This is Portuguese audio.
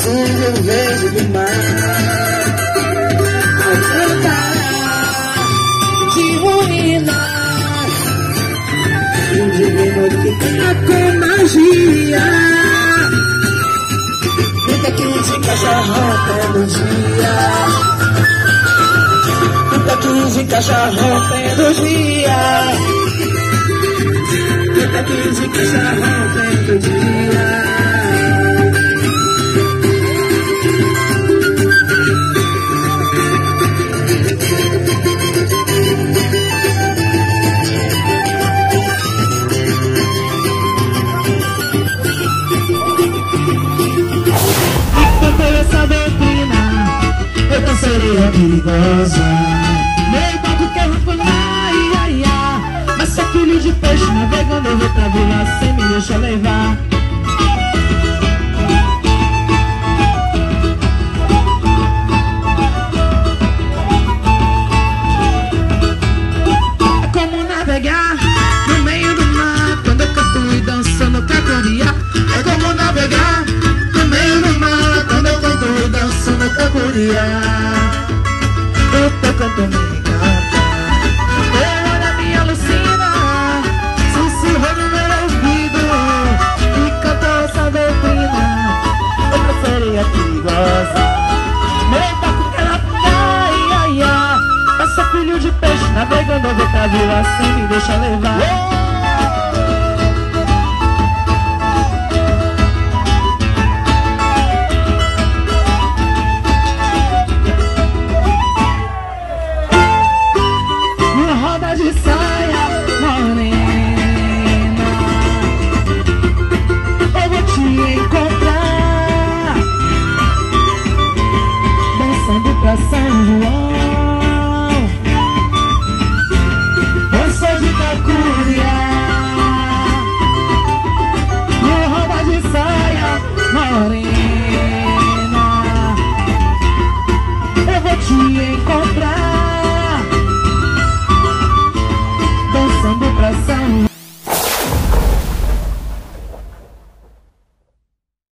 quando eu vejo do mar a cantar de ruínas, um divino que canta com magia. Muita quente cachorrão pelo dia, muita quente cachorrão pelo dia, muita quente cachorrão pelo dia. Essa doutrina, eu não seria perigosa. Meu barco quer pular, ia, ia. Mas sou filho de peixe, navegando eu vou pra vila sem me deixar levar. É como navegar no meio do mar, quando eu canto e dançando cacoria. É como navegar no meio do mar, quando eu canto e dançando cacoria. O teu canto me encanta, teu olhar me alucina, sussurrou no meu ouvido e cantou essa doutrina. Eu preferia perigosa, meu barco quer navegar, ia, ia. Mas sou filho de peixe, navegando eu vou pra vila sem me deixar levar. De saia morena, eu vou te encontrar dançando pra São João. Eu sou de Cacuria, roda de saia morena.